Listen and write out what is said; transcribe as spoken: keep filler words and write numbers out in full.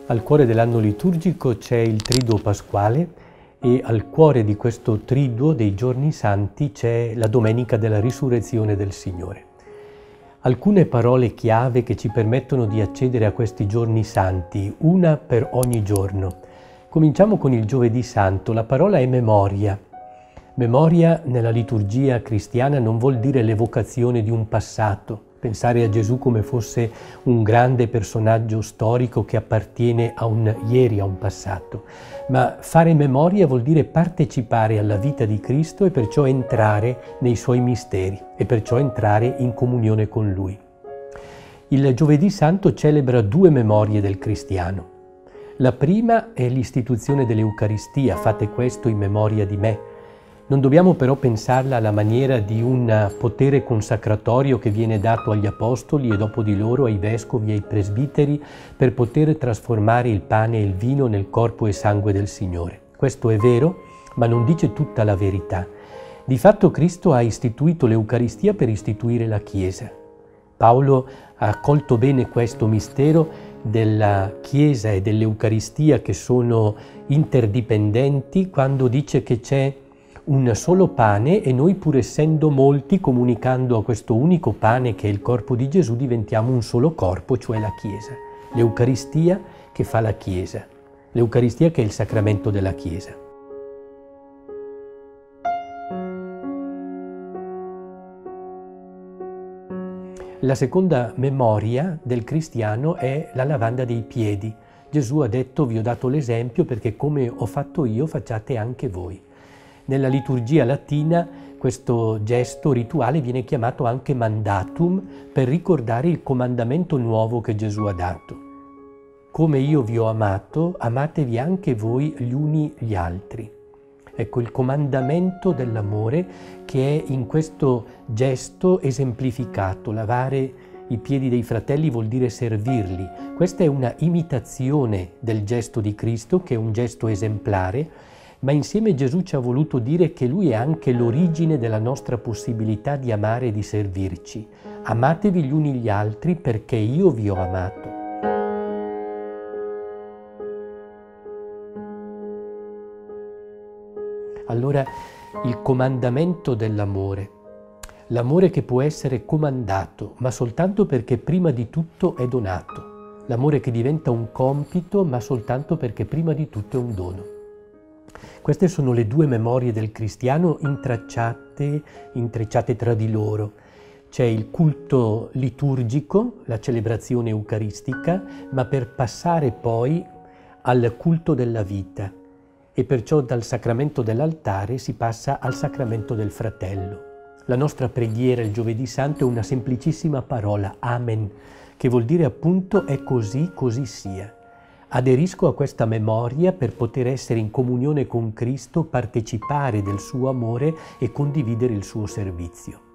Al cuore dell'anno liturgico c'è il Triduo Pasquale e al cuore di questo Triduo dei giorni santi c'è la Domenica della Risurrezione del Signore. Alcune parole chiave che ci permettono di accedere a questi giorni santi, una per ogni giorno. Cominciamo con il Giovedì Santo. La parola è memoria. Memoria nella liturgia cristiana non vuol dire l'evocazione di un passato, pensare a Gesù come fosse un grande personaggio storico che appartiene a un ieri, a un passato, ma fare memoria vuol dire partecipare alla vita di Cristo e perciò entrare nei suoi misteri e perciò entrare in comunione con Lui. Il Giovedì Santo celebra due memorie del cristiano. La prima è l'istituzione dell'Eucaristia, fate questo in memoria di me. Non dobbiamo però pensarla alla maniera di un potere consacratorio che viene dato agli apostoli e dopo di loro ai vescovi e ai presbiteri per poter trasformare il pane e il vino nel corpo e sangue del Signore. Questo è vero, ma non dice tutta la verità. Di fatto Cristo ha istituito l'Eucaristia per istituire la Chiesa. Paolo ha colto bene questo mistero della Chiesa e dell'Eucaristia che sono interdipendenti quando dice che c'è un solo pane e noi, pur essendo molti, comunicando a questo unico pane che è il corpo di Gesù, diventiamo un solo corpo, cioè la Chiesa. L'Eucaristia che fa la Chiesa, l'Eucaristia che è il sacramento della Chiesa. La seconda memoria del cristiano è la lavanda dei piedi. Gesù ha detto: vi ho dato l'esempio perché come ho fatto io facciate anche voi. Nella liturgia latina questo gesto rituale viene chiamato anche mandatum per ricordare il comandamento nuovo che Gesù ha dato. Come io vi ho amato, amatevi anche voi gli uni gli altri. Ecco il comandamento dell'amore che è in questo gesto esemplificato. Lavare i piedi dei fratelli vuol dire servirli. Questa è una imitazione del gesto di Cristo, che è un gesto esemplare, ma insieme Gesù ci ha voluto dire che Lui è anche l'origine della nostra possibilità di amare e di servirci. Amatevi gli uni gli altri perché io vi ho amato. Allora, il comandamento dell'amore, l'amore che può essere comandato, ma soltanto perché prima di tutto è donato. L'amore che diventa un compito, ma soltanto perché prima di tutto è un dono. Queste sono le due memorie del cristiano intracciate, intrecciate tra di loro. C'è il culto liturgico, la celebrazione eucaristica, ma per passare poi al culto della vita. E perciò dal sacramento dell'altare si passa al sacramento del fratello. La nostra preghiera il Giovedì Santo è una semplicissima parola, Amen, che vuol dire appunto è così, così sia. Aderisco a questa memoria per poter essere in comunione con Cristo, partecipare del suo amore e condividere il suo servizio.